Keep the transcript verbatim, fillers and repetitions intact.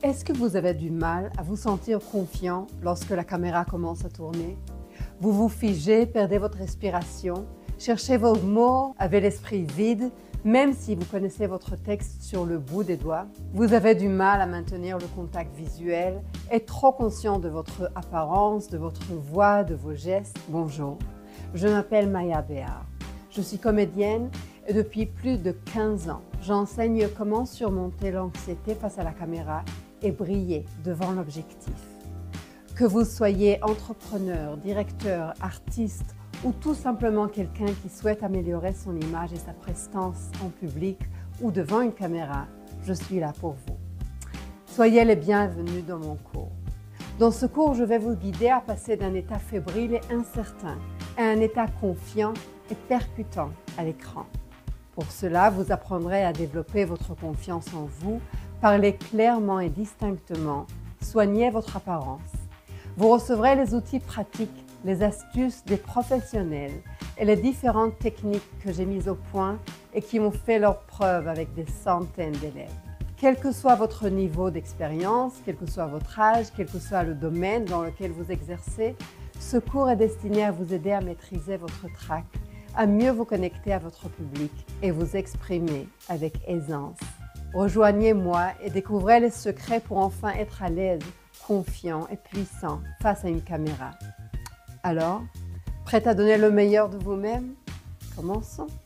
Est-ce que vous avez du mal à vous sentir confiant lorsque la caméra commence à tourner? Vous vous figez, perdez votre respiration, cherchez vos mots, avez l'esprit vide, même si vous connaissez votre texte sur le bout des doigts. Vous avez du mal à maintenir le contact visuel, êtes trop conscient de votre apparence, de votre voix, de vos gestes. Bonjour, je m'appelle Maya Béard. Je suis comédienne et depuis plus de quinze ans, j'enseigne comment surmonter l'anxiété face à la caméra et briller devant l'objectif. Que vous soyez entrepreneur, directeur, artiste ou tout simplement quelqu'un qui souhaite améliorer son image et sa prestance en public ou devant une caméra, je suis là pour vous. Soyez les bienvenus dans mon cours. Dans ce cours, je vais vous guider à passer d'un état fébrile et incertain à un état confiant et percutant à l'écran. Pour cela, vous apprendrez à développer votre confiance en vous, parler clairement et distinctement, soigner votre apparence. Vous recevrez les outils pratiques, les astuces des professionnels et les différentes techniques que j'ai mises au point et qui ont fait leur preuve avec des centaines d'élèves. Quel que soit votre niveau d'expérience, quel que soit votre âge, quel que soit le domaine dans lequel vous exercez, ce cours est destiné à vous aider à maîtriser votre trac, à mieux vous connecter à votre public et vous exprimer avec aisance. Rejoignez-moi et découvrez les secrets pour enfin être à l'aise, confiant et puissant face à une caméra. Alors, prête à donner le meilleur de vous-même? Commençons!